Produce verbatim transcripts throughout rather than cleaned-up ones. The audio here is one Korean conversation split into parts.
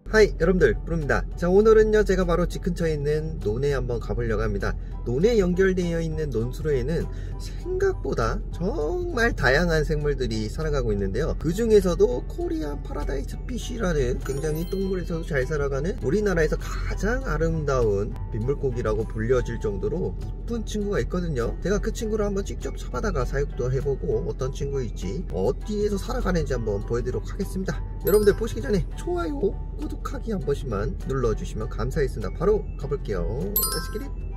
하이 여러분들, 뿌릅니다. 자, 오늘은요 제가 바로 집 근처에 있는 논에 한번 가보려고 합니다. 논에 연결되어 있는 논수로에는 생각보다 정말 다양한 생물들이 살아가고 있는데요, 그 중에서도 코리안 파라다이스 피쉬라는 굉장히 똥물에서도 잘 살아가는 우리나라에서 가장 아름다운 민물고기라고 불려질 정도로 이쁜 친구가 있거든요. 제가 그 친구를 한번 직접 잡아다가 사육도 해보고 어떤 친구일지, 어디에서 살아가는지 한번 보여드리도록 하겠습니다. 여러분들 보시기 전에 좋아요, 구독하기 한 번씩만 눌러주시면 감사하겠습니다. 바로 가볼게요. Let's get it.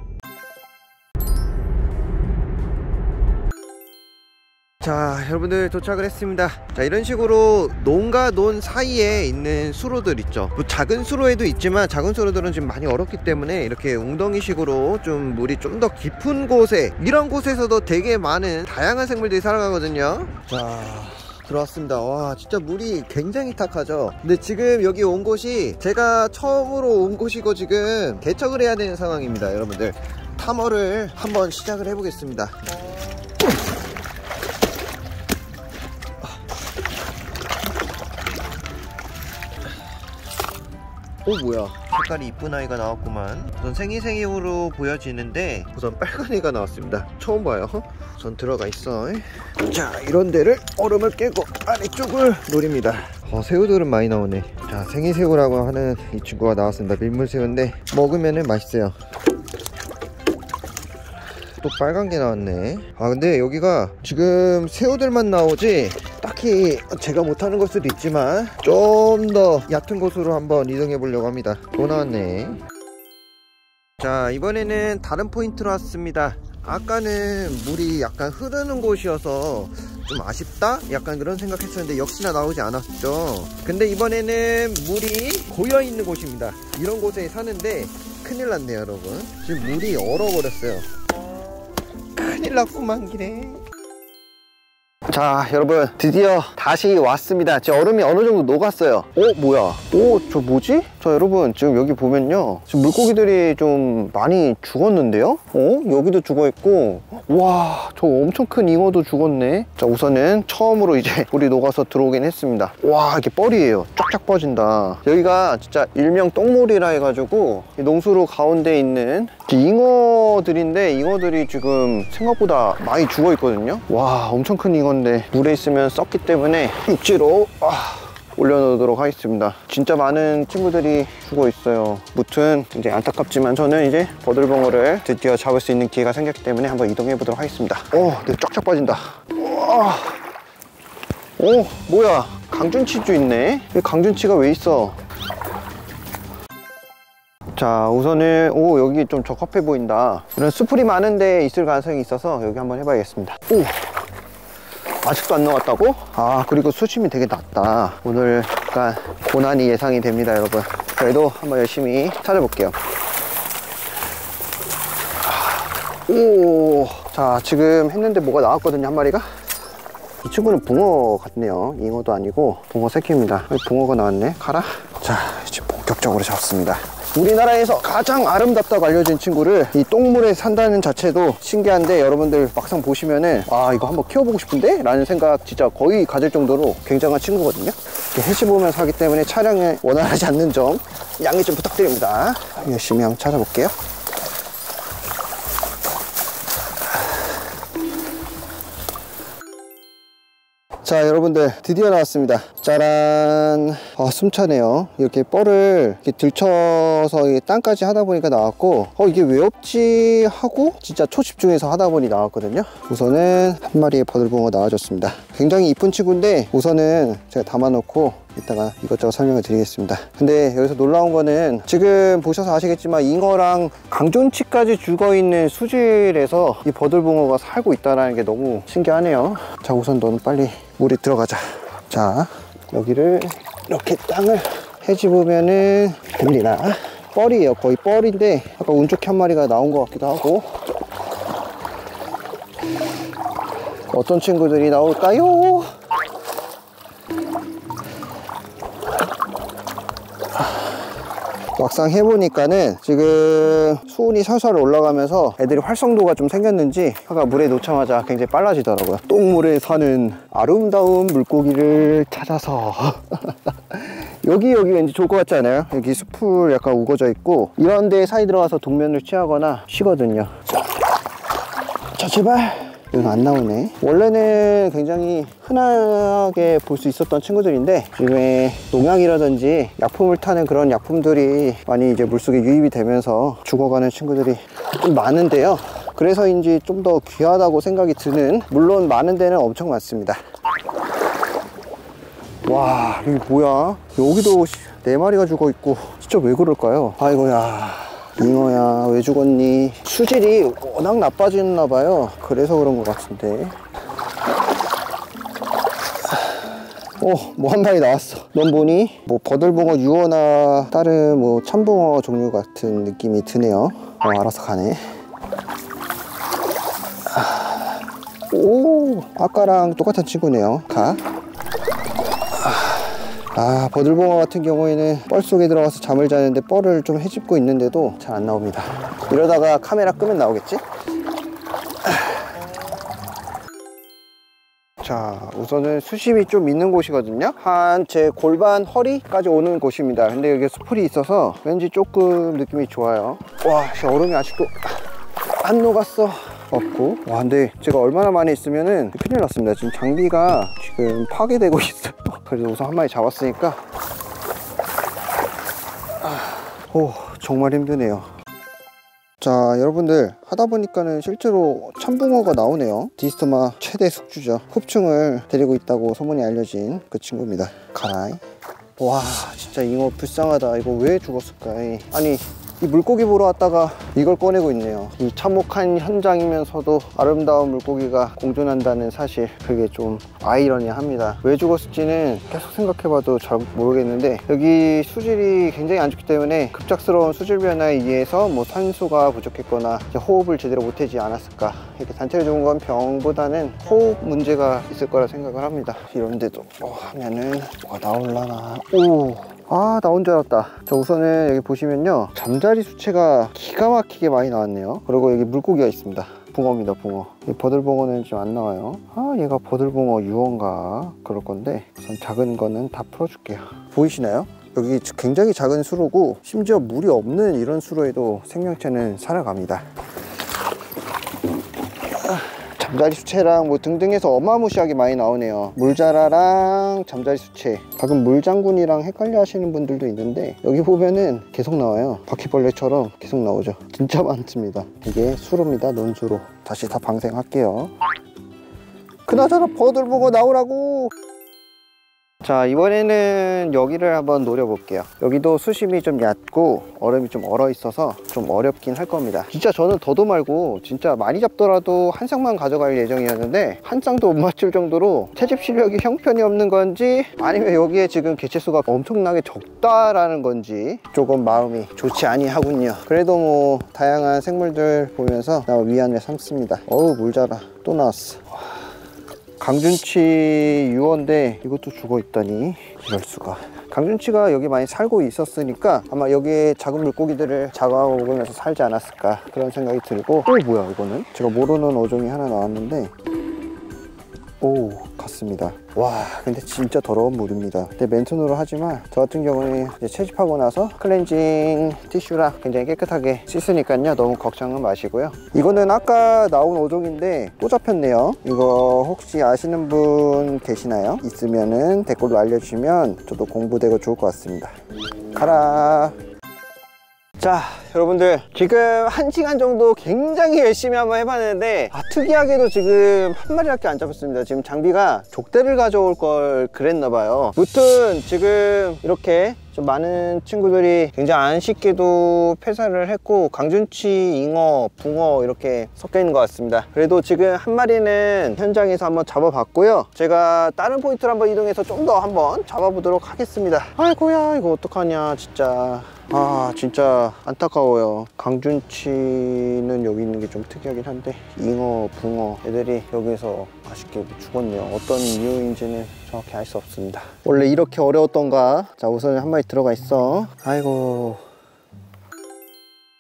자, 여러분들 도착을 했습니다. 자, 이런 식으로 논과 논 사이에 있는 수로들 있죠. 뭐 작은 수로에도 있지만 작은 수로들은 좀 많이 얼었기 때문에 이렇게 웅덩이식으로 좀 물이 좀 더 깊은 곳에, 이런 곳에서도 되게 많은 다양한 생물들이 살아가거든요. 자, 들어왔습니다. 와, 진짜 물이 굉장히 탁하죠. 근데 지금 여기 온 곳이 제가 처음으로 온 곳이고 지금 개척을 해야 되는 상황입니다. 여러분들, 탐험을 한번 시작을 해보겠습니다. 오, 뭐야, 색깔이 이쁜 아이가 나왔구만. 우선 생이생이로 보여지는데 우선 빨간 애가 나왔습니다. 처음 봐요. 우선 들어가 있어. 자, 이런 데를 얼음을 깨고 아래쪽을 노립니다. 어, 새우들은 많이 나오네. 자, 생이새우라고 하는 이 친구가 나왔습니다. 민물새우인데 먹으면은 맛있어요. 또 빨간 게 나왔네. 아, 근데 여기가 지금 새우들만 나오지 딱히 제가 못하는 걸 수도 있지만 좀 더 얕은 곳으로 한번 이동해 보려고 합니다. 또 나왔네. 자, 이번에는 다른 포인트로 왔습니다. 아까는 물이 약간 흐르는 곳이어서 좀 아쉽다? 약간 그런 생각했었는데 역시나 나오지 않았죠. 근데 이번에는 물이 고여있는 곳입니다. 이런 곳에 사는데 큰일 났네요, 여러분. 지금 물이 얼어버렸어요. 큰일 났구만 기래. 자, 여러분, 드디어 다시 왔습니다. 지금 얼음이 어느 정도 녹았어요. 어, 뭐야? 오, 저 뭐지? 자, 여러분, 지금 여기 보면요, 지금 물고기들이 좀 많이 죽었는데요? 어? 여기도 죽어있고, 와, 저 엄청 큰 잉어도 죽었네. 자, 우선은 처음으로 이제 물이 녹아서 들어오긴 했습니다. 와, 이게 뻘이에요. 쫙쫙 뻗진다. 여기가 진짜 일명 똥물이라 해가지고 농수로 가운데 있는 잉어들인데, 잉어들이 지금 생각보다 많이 죽어있거든요. 와, 엄청 큰 잉어인데 물에 있으면 썩기 때문에 육지로 아, 올려놓도록 하겠습니다. 진짜 많은 친구들이 죽어 있어요. 무튼 이제 안타깝지만 저는 이제 버들봉어를 드디어 잡을 수 있는 기회가 생겼기 때문에 한번 이동해 보도록 하겠습니다. 오, 네, 쫙쫙 빠진다. 우와. 오, 뭐야, 강준치도 있네. 강준치가 왜 있어? 자, 우선은 오, 여기 좀 적합해 보인다. 이런 수풀이 많은 데 있을 가능성이 있어서 여기 한번 해봐야겠습니다. 오, 아직도 안 나왔다고? 아, 그리고 수심이 되게 낮다. 오늘 약간 고난이 예상이 됩니다, 여러분. 그래도 한번 열심히 찾아볼게요. 오, 자, 지금 했는데 뭐가 나왔거든요, 한 마리가. 이 친구는 붕어 같네요. 잉어도 아니고 붕어 새끼입니다. 붕어가 나왔네. 가라. 자, 이제 본격적으로 잡습니다. 우리나라에서 가장 아름답다고 알려진 친구를 이 똥물에 산다는 자체도 신기한데, 여러분들 막상 보시면은 아, 이거 한번 키워보고 싶은데? 라는 생각 진짜 거의 가질 정도로 굉장한 친구거든요. 해시 보면서 하기 때문에 촬영에 원활하지 않는 점 양해 좀 부탁드립니다. 열심히 한번 찾아볼게요. 자, 여러분들, 드디어 나왔습니다. 짜란. 아, 숨차네요. 이렇게 뻘을 이렇게 들쳐서 땅까지 하다 보니까 나왔고, 어, 이게 왜 없지 하고 진짜 초집중해서 하다 보니 나왔거든요. 우선은 한 마리의 버들봉어 나와줬습니다. 굉장히 이쁜 친구인데 우선은 제가 담아놓고 이따가 이것저것 설명을 드리겠습니다. 근데 여기서 놀라운 거는 지금 보셔서 아시겠지만 잉어랑 강존치까지 죽어있는 수질에서 이 버들봉어가 살고 있다는 게 너무 신기하네요. 자, 우선 너는 빨리 물에 들어가자. 자, 여기를 이렇게 땅을 헤집으면은 됩니다. 뻘이에요. 거의 뻘인데 아까 운 좋게 한 마리가 나온 것 같기도 하고. 어떤 친구들이 나올까요? 막상 해보니까는 지금 수온이 살살 올라가면서 애들이 활성도가 좀 생겼는지 아까 물에 놓자마자 굉장히 빨라지더라고요. 똥물에 사는 아름다운 물고기를 찾아서 여기 여기 왠지 좋을 것 같지 않아요? 여기 숲을 약간 우거져 있고 이런 데 사이 들어가서 동면을 취하거나 쉬거든요. 자, 자 제발. 이건 안 나오네. 원래는 굉장히 흔하게 볼 수 있었던 친구들인데 요즘에 농약이라든지 약품을 타는 그런 약품들이 많이 이제 물속에 유입이 되면서 죽어가는 친구들이 좀 많은데요. 그래서인지 좀 더 귀하다고 생각이 드는, 물론 많은 데는 엄청 많습니다. 와, 여기 뭐야? 여기도 네 마리가 죽어 있고 진짜 왜 그럴까요? 아이고야. 잉어야 왜 죽었니? 수질이 워낙 나빠졌나 봐요. 그래서 그런 것 같은데. 어, 뭐 한 마리 나왔어. 넌 뭐니? 뭐 버들붕어 유어나 다른 뭐 참붕어 종류 같은 느낌이 드네요. 어, 알아서 가네. 오, 아까랑 똑같은 친구네요. 가. 아, 버들붕어 같은 경우에는 뻘 속에 들어가서 잠을 자는데 뻘을 좀 헤집고 있는데도 잘 안 나옵니다. 이러다가 카메라 끄면 나오겠지? 자, 우선은 수심이 좀 있는 곳이거든요. 한 제 골반 허리까지 오는 곳입니다. 근데 여기 수풀이 있어서 왠지 조금 느낌이 좋아요. 와, 얼음이 아직도 안 녹았어. 없고. 와, 근데 제가 얼마나 많이 있으면은 큰일 났습니다. 지금 장비가 지금 파괴되고 있어요. 그래서 우선 한 마리 잡았으니까. 오, 정말 힘드네요. 자, 여러분들 하다 보니까는 실제로 참붕어가 나오네요. 디스토마 최대 숙주죠. 흡충을 데리고 있다고 소문이 알려진 그 친구입니다. 가라이. 와, 진짜 잉어 불쌍하다. 이거 왜 죽었을까? 아니, 이 물고기 보러 왔다가 이걸 꺼내고 있네요. 이 참혹한 현장이면서도 아름다운 물고기가 공존한다는 사실, 그게 좀 아이러니합니다. 왜 죽었을지는 계속 생각해봐도 잘 모르겠는데, 여기 수질이 굉장히 안 좋기 때문에 급작스러운 수질 변화에 의해서 뭐 산소가 부족했거나 호흡을 제대로 못하지 않았을까. 이렇게 단체로 죽은 건 병보다는 호흡 문제가 있을 거라 생각을 합니다. 이런데도 뭐 하면은 뭐가 나올라나. 오, 아, 나온 줄 알았다. 자, 우선은 여기 보시면요, 잠자리 수채가 기가 막히게 많이 나왔네요. 그리고 여기 물고기가 있습니다. 붕어입니다, 붕어. 이 버들붕어는 지금 안 나와요. 아, 얘가 버들붕어 유어인가 그럴 건데, 우선 작은 거는 다 풀어줄게요. 보이시나요? 여기 굉장히 작은 수로고, 심지어 물이 없는 이런 수로에도 생명체는 살아갑니다. 잠자리 수채랑 뭐 등등 해서 어마무시하게 많이 나오네요. 물자라랑 잠자리 수채, 가끔 물장군이랑 헷갈려 하시는 분들도 있는데, 여기 보면은 계속 나와요. 바퀴벌레처럼 계속 나오죠. 진짜 많습니다. 이게 수로입니다. 논수로. 다시 다 방생할게요. 그나저나 버들붕어 나오라고. 자, 이번에는 여기를 한번 노려볼게요. 여기도 수심이 좀 얕고 얼음이 좀 얼어 있어서 좀 어렵긴 할 겁니다. 진짜 저는 더도 말고 진짜 많이 잡더라도 한 쌍만 가져갈 예정이었는데 한 쌍도 못 맞출 정도로 채집 실력이 형편이 없는 건지, 아니면 여기에 지금 개체수가 엄청나게 적다라는 건지 조금 마음이 좋지 아니하군요. 그래도 뭐 다양한 생물들 보면서 나 위안을 삼습니다. 어우, 물 자라 또 나왔어. 강준치 유어인데 이것도 죽어있다니, 이럴수가. 강준치가 여기 많이 살고 있었으니까 아마 여기에 작은 물고기들을 잡아먹으면서 살지 않았을까, 그런 생각이 들고. 오, 뭐야 이거는? 제가 모르는 어종이 하나 나왔는데, 오, 같습니다. 와, 근데 진짜 더러운 물입니다. 근데 맨손으로 하지만 저 같은 경우는 이제 채집하고 나서 클렌징 티슈랑 굉장히 깨끗하게 씻으니까요, 너무 걱정은 마시고요. 이거는 아까 나온 어종인데 또 잡혔네요. 이거 혹시 아시는 분 계시나요? 있으면은 댓글로 알려주시면 저도 공부되고 좋을 것 같습니다. 가라. 자, 여러분들 지금 한 시간 정도 굉장히 열심히 한번 해봤는데, 아, 특이하게도 지금 한 마리밖에 안 잡았습니다. 지금 장비가 족대를 가져올 걸 그랬나봐요. 무튼 지금 이렇게 좀 많은 친구들이 굉장히 아쉽게도 폐사를 했고, 강준치, 잉어, 붕어 이렇게 섞여 있는 것 같습니다. 그래도 지금 한 마리는 현장에서 한번 잡아봤고요. 제가 다른 포인트로 한번 이동해서 좀 더 한번 잡아보도록 하겠습니다. 아이고야, 이거 어떡하냐 진짜. 아, 진짜 안타까워요. 강준치는 여기 있는 게 좀 특이하긴 한데, 잉어, 붕어 애들이 여기서 아쉽게 죽었네요. 어떤 이유인지는 정확히 알 수 없습니다. 원래 이렇게 어려웠던가? 자, 우선 한 마리 들어가 있어. 아이고.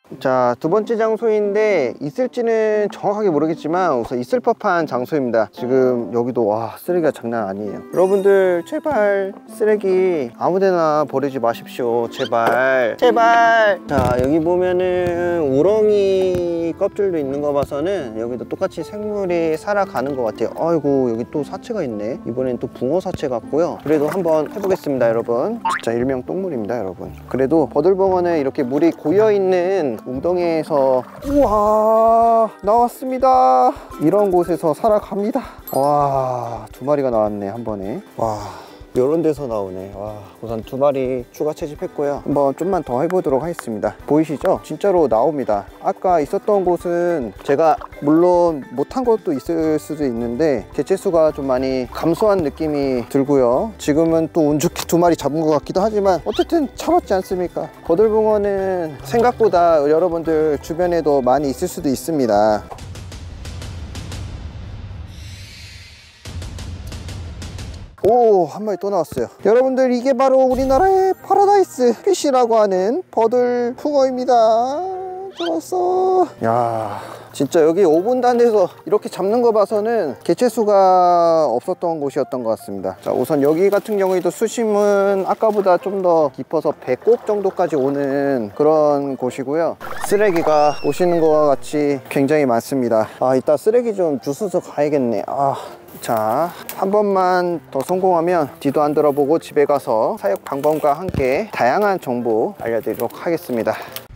자, 두 번째 장소인데 있을지는 정확하게 모르겠지만 우선 있을 법한 장소입니다. 지금 여기도 와, 쓰레기가 장난 아니에요. 여러분들 제발 쓰레기 아무데나 버리지 마십시오. 제발 제발. 자, 여기 보면은 우렁이 껍질도 있는 거 봐서는 여기도 똑같이 생물이 살아가는 것 같아요. 아이고, 여기 또 사체가 있네. 이번엔 또 붕어 사체 같고요. 그래도 한번 해보겠습니다, 여러분. 진짜 일명 똥물입니다, 여러분. 그래도 버들봉어는 이렇게 물이 고여있는 웅덩이에서 우와 나왔습니다. 이런 곳에서 살아갑니다. 와, 두 마리가 나왔네, 한 번에. 와, 이런 데서 나오네. 와, 우선 두 마리 추가 채집했고요. 한번 좀만 더 해보도록 하겠습니다. 보이시죠? 진짜로 나옵니다. 아까 있었던 곳은 제가 물론 못한 것도 있을 수도 있는데 개체수가 좀 많이 감소한 느낌이 들고요. 지금은 또 운 좋게 두 마리 잡은 것 같기도 하지만 어쨌든 참았지 않습니까? 버들붕어는 생각보다 여러분들 주변에도 많이 있을 수도 있습니다. 오, 한 마리 또 나왔어요. 여러분들, 이게 바로 우리나라의 파라다이스 피쉬라고 하는 버들붕어입니다. 좋았어. 야, 진짜 여기 오 분 단에서 이렇게 잡는 거 봐서는 개체수가 없었던 곳이었던 것 같습니다. 자, 우선 여기 같은 경우에도 수심은 아까보다 좀 더 깊어서 배꼽 정도까지 오는 그런 곳이고요. 쓰레기가 오시는 것과 같이 굉장히 많습니다. 아, 이따 쓰레기 좀 주워서 가야겠네. 아. 자, 한 번만 더 성공하면 뒤도 안 돌아보고 집에 가서 사육 방법과 함께 다양한 정보 알려드리도록 하겠습니다.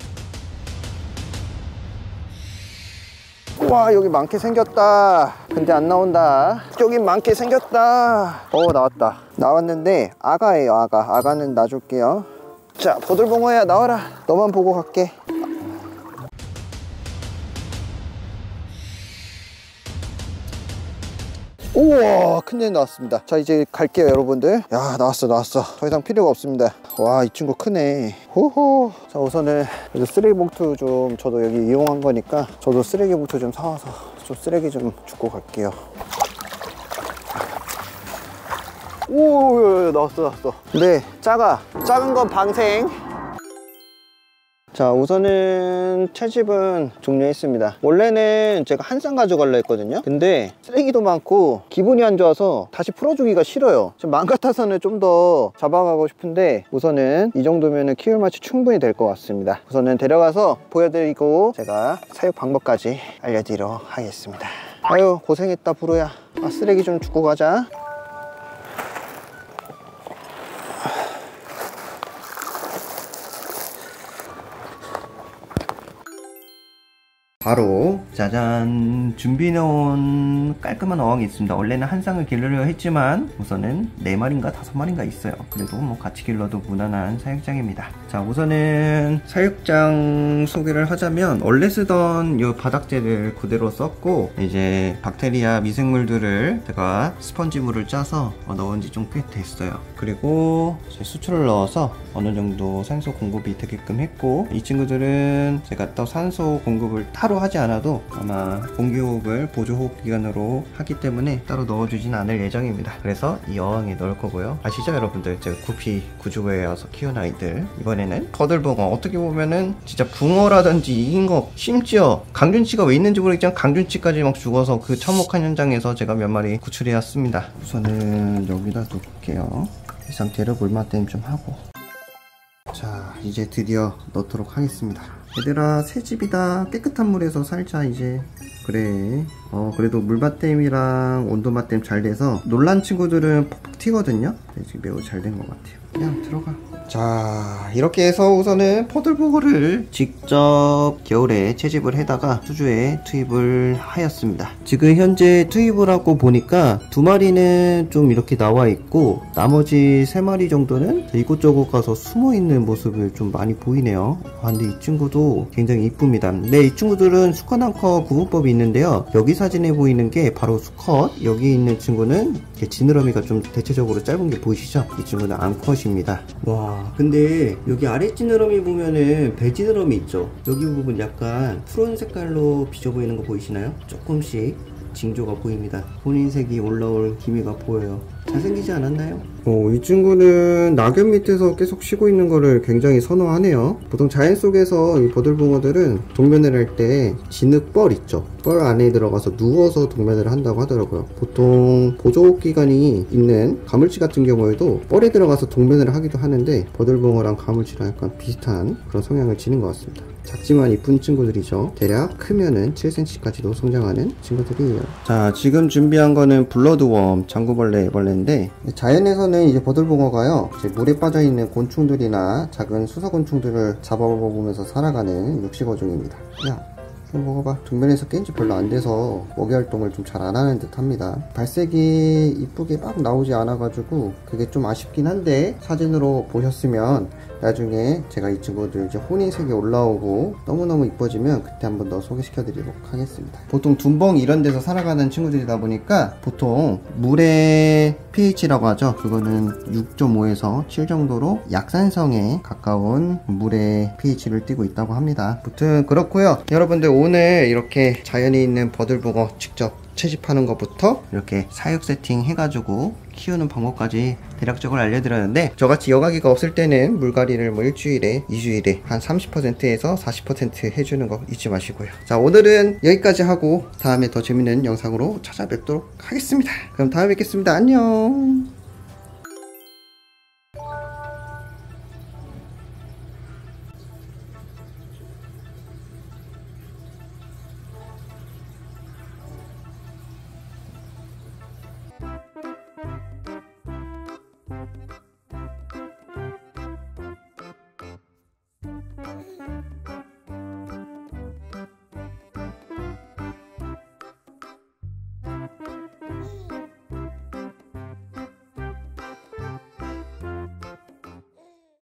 우와, 여기 많게 생겼다. 근데 안 나온다. 여기 많게 생겼다. 어, 나왔다. 나왔는데 아가예요, 아가. 아가는 놔줄게요. 자, 버들봉어야 나와라. 너만 보고 갈게. 우와, 큰애 나왔습니다. 자, 이제 갈게요, 여러분들. 야, 나왔어 나왔어. 더 이상 필요가 없습니다. 와, 이 친구 크네. 호호. 자, 우선은 쓰레기 봉투 좀, 저도 여기 이용한 거니까 저도 쓰레기 봉투 좀 사와서 좀 쓰레기 좀 줍고 갈게요. 오, 나왔어 나왔어. 네, 작아. 작은 건 방생. 자, 우선은 채집은 종료했습니다. 원래는 제가 한 쌍 가져가려 했거든요. 근데 쓰레기도 많고 기분이 안 좋아서 다시 풀어주기가 싫어요. 마음 같아서는 좀 더 잡아가고 싶은데 우선은 이 정도면 키울 맛이 충분히 될 것 같습니다. 우선은 데려가서 보여드리고 제가 사육 방법까지 알려드리도록 하겠습니다. 아유, 고생했다 부로야. 아, 쓰레기 좀 줍고 가자. 바로 짜잔, 준비해놓은 깔끔한 어항이 있습니다. 원래는 한 쌍을 기르려 했지만 우선은 네 마리인가 다섯 마리인가 있어요. 그래도 뭐 같이 길러도 무난한 사육장입니다. 자, 우선은 사육장 소개를 하자면 원래 쓰던 이 바닥재를 그대로 썼고, 이제 박테리아 미생물들을 제가 스펀지물을 짜서 넣은 지 좀 꽤 됐어요. 그리고 이제 수초를 넣어서 어느 정도 산소 공급이 되게끔 했고, 이 친구들은 제가 또 산소 공급을 따로 하지 않아도 아마 공기호흡을 보조호흡 기관으로 하기 때문에 따로 넣어주진 않을 예정입니다. 그래서 이 어항에 넣을 거고요. 아시죠, 여러분들? 제가 구피 구조부에 와서 키운 아이들, 이번에는 버들붕어. 어떻게 보면은 진짜 붕어라든지 이긴 거, 심지어 강준치가 왜 있는지 모르겠지만 강준치까지 막 죽어서 그 참혹한 현장에서 제가 몇 마리 구출해 왔습니다. 우선은 여기다 놓을게요. 이 상태로 물맛댐 좀 하고. 자, 이제 드디어 넣도록 하겠습니다. 얘들아, 새집이다. 깨끗한 물에서 살자. 이제 그래. 어 그래도 물맛댐이랑 온도맛댐 잘 돼서 놀란 친구들은 퍽퍽 튀거든요. 지금 매우 잘 된 것 같아요. 그냥 들어가. 자, 이렇게 해서 우선은 버들붕어를 직접 겨울에 채집을 해다가 수주에 투입을 하였습니다. 지금 현재 투입을 하고 보니까 두 마리는 좀 이렇게 나와 있고, 나머지 세 마리 정도는 이곳저곳 가서 숨어 있는 모습을 좀 많이 보이네요. 아, 근데 이 친구도 굉장히 이쁩니다. 네, 이 친구들은 수컷 암컷 구분법이 있는데요. 여기 사진에 보이는 게 바로 수컷, 여기 있는 친구는 지느러미가 좀 대체적으로 짧은 게 보이시죠? 이 친구는 암컷입니다. 와, 근데 여기 아래 지느러미 보면은 배 지느러미 있죠? 여기 부분 약간 푸른 색깔로 비쳐 보이는 거 보이시나요? 조금씩 징조가 보입니다. 혼인색이 올라올 기미가 보여요. 잘생기지 않았나요? 어, 이 친구는 낙엽 밑에서 계속 쉬고 있는 거를 굉장히 선호하네요. 보통 자연 속에서 이 버들붕어들은 동면을 할 때 진흙벌 있죠? 뻘 안에 들어가서 누워서 동면을 한다고 하더라고요. 보통 보조기관이 있는 가물치 같은 경우에도 뻘에 들어가서 동면을 하기도 하는데 버들붕어랑 가물치랑 약간 비슷한 그런 성향을 지닌 것 같습니다. 작지만 이쁜 친구들이죠. 대략 크면은 칠 센티미터까지도 성장하는 친구들이에요. 자, 지금 준비한 거는 블러드웜, 장구벌레 애벌레인데, 자연에서는 이제 버들붕어가요, 이제 물에 빠져있는 곤충들이나 작은 수서곤충들을 잡아먹으면서 살아가는 육식어종입니다. 야, 이거 먹어봐. 동면에서 깬 지 별로 안 돼서 먹이 활동을 좀 잘 안 하는 듯 합니다. 발색이 이쁘게 막 나오지 않아가지고 그게 좀 아쉽긴 한데, 사진으로 보셨으면 나중에 제가 이 친구들 이제 혼인색이 올라오고 너무너무 이뻐지면 그때 한 번 더 소개시켜 드리도록 하겠습니다. 보통 둔벙 이런 데서 살아가는 친구들이다 보니까 보통 물의 pH라고 하죠. 그거는 육 점 오에서 칠 정도로 약산성에 가까운 물의 pH를 띠고 있다고 합니다. 아무튼 그렇고요. 여러분들 오늘 이렇게 자연에 있는 버들붕어 직접 채집하는 것부터 이렇게 사육 세팅 해가지고 키우는 방법까지 대략적으로 알려드렸는데, 저같이 여과기가 없을 때는 물갈이를 뭐 일주일에 이주일에 한 삼십 퍼센트에서 사십 퍼센트 해주는 거 잊지 마시고요. 자, 오늘은 여기까지 하고 다음에 더 재밌는 영상으로 찾아뵙도록 하겠습니다. 그럼 다음에 뵙겠습니다. 안녕.